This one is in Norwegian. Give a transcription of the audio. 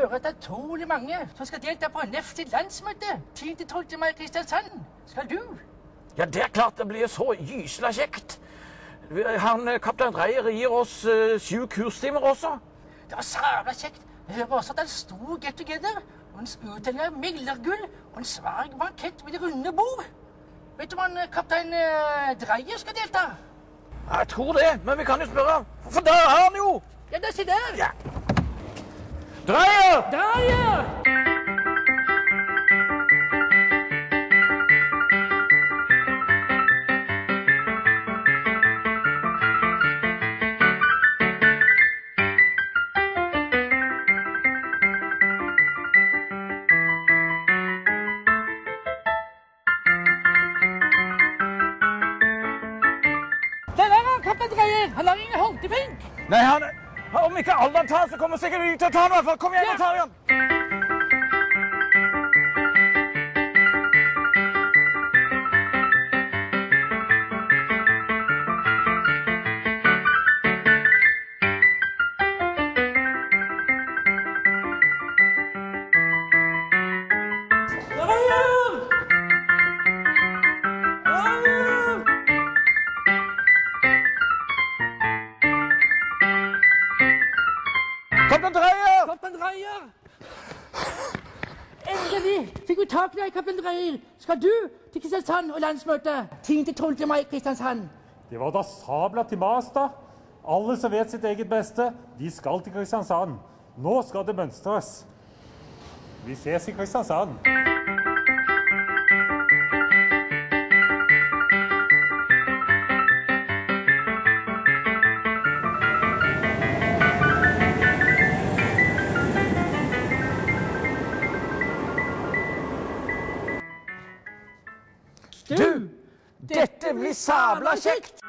høre at det er utrolig mange som skal delta på NEF sitt landsmøte 10.–12. mai i Kristiansand. Skal du? Ja, det er klart det blir så gysla kjekt. Kaptein Dreyer gir oss 7 kurstimer også. Det var sabla kjekt. Jeg hører også at det er en stor get together, og en utdeling av meglergull, og en svær bankett ved det runde bord. Vet du om kaptein Dreyer skal delta? Ja, jeg tror det, men vi kan jo spørre. For der er han jo! Ja, der, se der! Ja. Dreyer! Dreyer! Der er han, kaptein Dreyer! Han har ingen holdepink! Nei, om ikke Allan tar, så kommer sikkert vi til å ta han i hvert fall. Kom igjen, Ja. og tar igjen! Kaptein Dreyer! Kaptein Dreyer! Endelig fikk vi tak i deg, kaptein Dreyer. Skal du til Kristiansand og landsmøte 10.–12. mai i Kristiansand? Det var da sabla til mas, da. Alle som vet sitt eget beste, de skal til Kristiansand. Nå skal det mønstres. Vi ses i Kristiansand. Du, dette blir sabla kjekt!